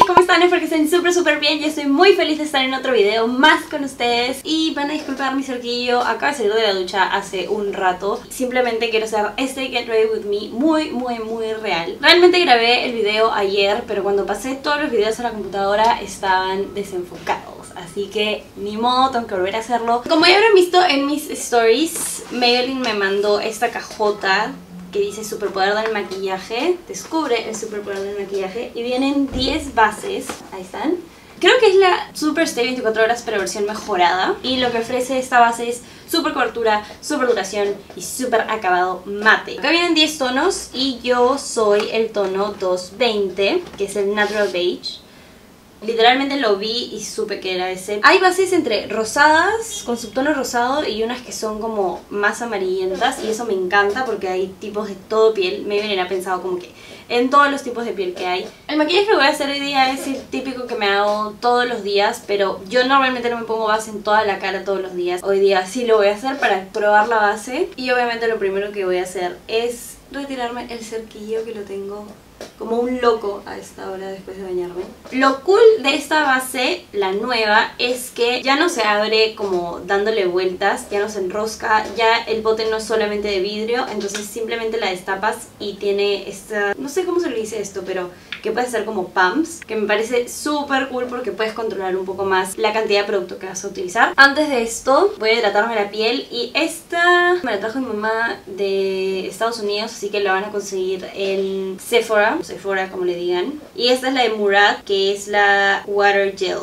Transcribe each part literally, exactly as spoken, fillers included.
¿cómo están? Espero que estén súper súper bien. Yo estoy muy feliz de estar en otro video más con ustedes. Y van a disculpar mi cerquillo, acabo de salir de la ducha hace un rato. Simplemente quiero hacer este Get Ready With Me muy muy muy real. Realmente grabé el video ayer, pero cuando pasé todos los videos a la computadora estaban desenfocados, así que ni modo, tengo que volver a hacerlo. Como ya habrán visto en mis stories, Maybelline me mandó esta cajota que dice superpoder del maquillaje. Descubre el superpoder del maquillaje. Y vienen diez bases. Ahí están. Creo que es la Super Stay veinticuatro horas pero versión mejorada. Y lo que ofrece esta base es super cobertura, super duración y super acabado mate. Acá vienen diez tonos y yo soy el tono doscientos veinte, que es el Natural Beige. Literalmente lo vi y supe que era ese. Hay bases entre rosadas, con subtono rosado, y unas que son como más amarillentas. Y eso me encanta porque hay tipos de todo piel. Maybelline ha pensado como que en todos los tipos de piel que hay. El maquillaje que voy a hacer hoy día es el típico que me hago todos los días, pero yo normalmente no me pongo base en toda la cara todos los días. Hoy día sí lo voy a hacer para probar la base. Y obviamente lo primero que voy a hacer es retirarme el cerquillo, que lo tengo como un loco a esta hora después de bañarme. Lo cool de esta base, la nueva, es que ya no se abre como dándole vueltas, ya no se enrosca, ya el bote no es solamente de vidrio, entonces simplemente la destapas y tiene esta, no sé cómo se le dice esto, pero que puede ser como pumps, que me parece súper cool porque puedes controlar un poco más la cantidad de producto que vas a utilizar. Antes de esto voy a hidratarme la piel, y esta me la trajo mi mamá de Estados Unidos, así que la van a conseguir en Sephora, o Sephora como le digan. Y esta es la de Murad, que es la Water Gel.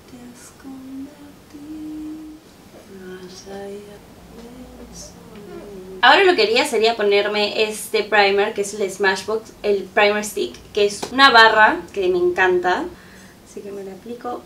Ahora lo que haría sería ponerme este primer, que es el Smashbox, el Primer Stick, que es una barra que me encanta, así que me lo aplico.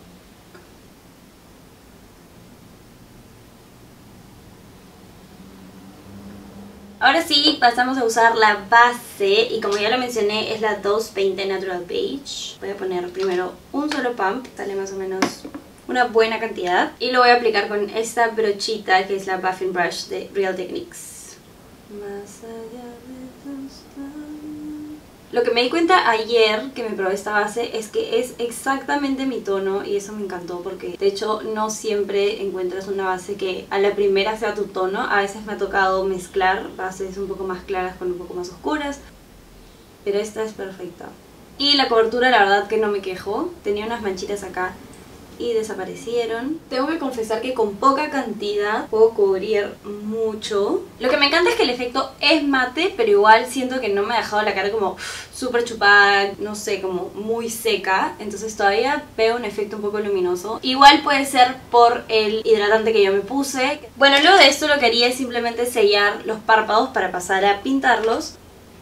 Ahora sí, pasamos a usar la base, y como ya lo mencioné, es la doscientos veinte Natural Beige. Voy a poner primero un solo pump, sale más o menos una buena cantidad, y lo voy a aplicar con esta brochita que es la Buffing Brush de Real Techniques. Más allá de tus labios. Lo que me di cuenta ayer que me probé esta base es que es exactamente mi tono, y eso me encantó porque de hecho no siempre encuentras una base que a la primera sea tu tono. A veces me ha tocado mezclar bases un poco más claras con un poco más oscuras, pero esta es perfecta. Y la cobertura, la verdad que no me quejo. Tenía unas manchitas acá y desaparecieron. Tengo que confesar que con poca cantidad puedo cubrir mucho. Lo que me encanta es que el efecto es mate, pero igual siento que no me ha dejado la cara como súper chupada, no sé, como muy seca. Entonces todavía veo un efecto un poco luminoso. Igual puede ser por el hidratante que yo me puse. Bueno, luego de esto lo que haría es simplemente sellar los párpados para pasar a pintarlos.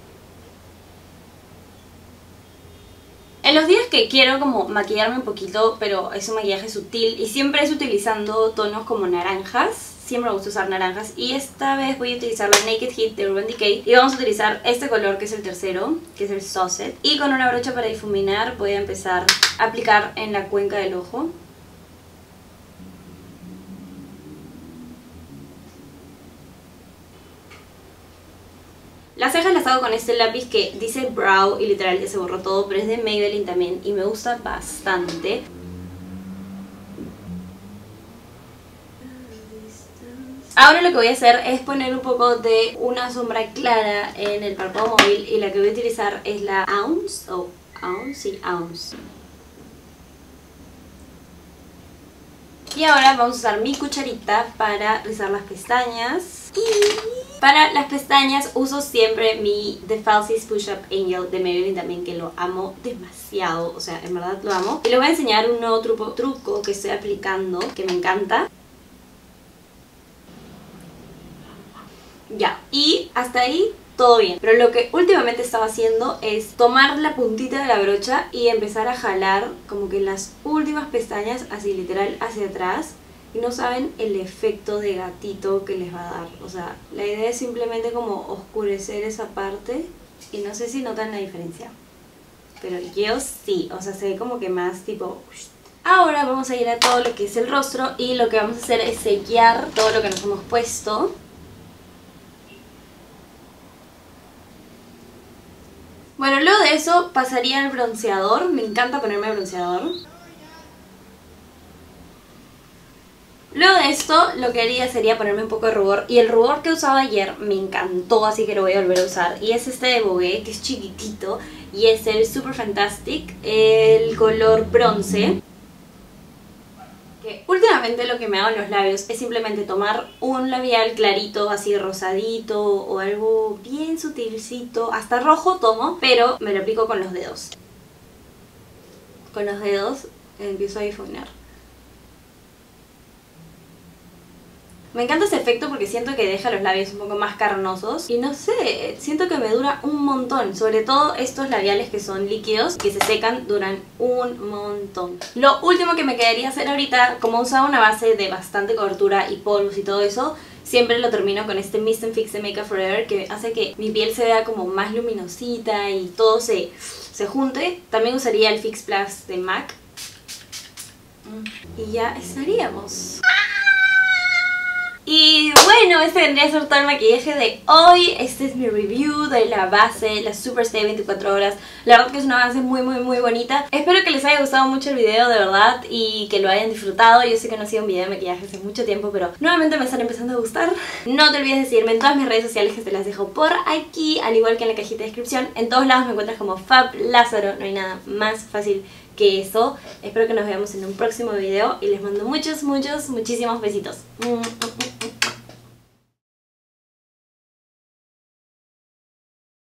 En los días que quiero como maquillarme un poquito, pero es un maquillaje sutil y siempre es utilizando tonos como naranjas, siempre me gusta usar naranjas, y esta vez voy a utilizar la Naked Heat de Urban Decay, y vamos a utilizar este color que es el tercero, que es el Saucet, y con una brocha para difuminar voy a empezar a aplicar en la cuenca del ojo. Las cejas las hago con este lápiz que dice Brow y literal ya se borró todo, pero es de Maybelline también y me gusta bastante. Ahora lo que voy a hacer es poner un poco de una sombra clara en el párpado móvil, y la que voy a utilizar es la Ounce, o oh, Ounce, sí, Ounce. Y ahora vamos a usar mi cucharita para rizar las pestañas. Y para las pestañas uso siempre mi The Falsies Push Up Angel de Maybelline también, que lo amo demasiado, o sea, en verdad lo amo. Y les voy a enseñar un nuevo truco, truco que estoy aplicando, que me encanta. Ya, y hasta ahí todo bien. Pero lo que últimamente estaba haciendo es tomar la puntita de la brocha y empezar a jalar como que las últimas pestañas, así literal hacia atrás. Y no saben el efecto de gatito que les va a dar. O sea, la idea es simplemente como oscurecer esa parte. Y no sé si notan la diferencia, pero yo sí, o sea, se ve como que más tipo... Ahora vamos a ir a todo lo que es el rostro, y lo que vamos a hacer es sellar todo lo que nos hemos puesto. Bueno, luego de eso pasaría al bronceador. Me encanta ponerme bronceador. Luego de esto lo que haría sería ponerme un poco de rubor. Y el rubor que usaba ayer me encantó, así que lo voy a volver a usar. Y es este de Bogué, que es chiquitito. Y es el Super Fantastic, el color bronce. Que últimamente lo que me hago en los labios es simplemente tomar un labial clarito, así rosadito o algo bien sutilcito. Hasta rojo tomo, pero me lo aplico con los dedos. Con los dedos empiezo a difuminar. Me encanta ese efecto porque siento que deja los labios un poco más carnosos. Y no sé, siento que me dura un montón. Sobre todo estos labiales que son líquidos, que se secan, duran un montón. Lo último que me quedaría hacer ahorita, como usaba una base de bastante cobertura y polvos y todo eso, siempre lo termino con este Mist and Fix de Make Up For Ever, que hace que mi piel se vea como más luminosita y todo se, se junte. También usaría el Fix Plus de MAC. Y ya estaríamos. Y bueno, este vendría a ser todo el maquillaje de hoy. Este es mi review de la base, la Super Stay veinticuatro horas. La verdad que es una base muy muy muy bonita. Espero que les haya gustado mucho el video, de verdad, y que lo hayan disfrutado. Yo sé que no ha sido un video de maquillaje hace mucho tiempo, pero nuevamente me están empezando a gustar. No te olvides de seguirme en todas mis redes sociales, que te las dejo por aquí, al igual que en la cajita de descripción. En todos lados me encuentras como Fab Lázaro. No hay nada más fácil que eso. Espero que nos veamos en un próximo video y les mando muchos, muchos, muchísimos besitos.